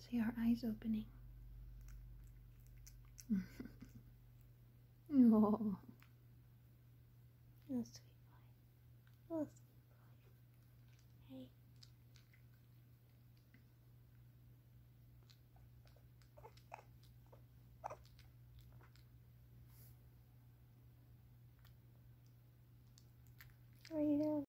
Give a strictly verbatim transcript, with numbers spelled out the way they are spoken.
See our eyes opening. Oh, Oh, sweet boy. Oh, sweet boy. Hey. What are you doing?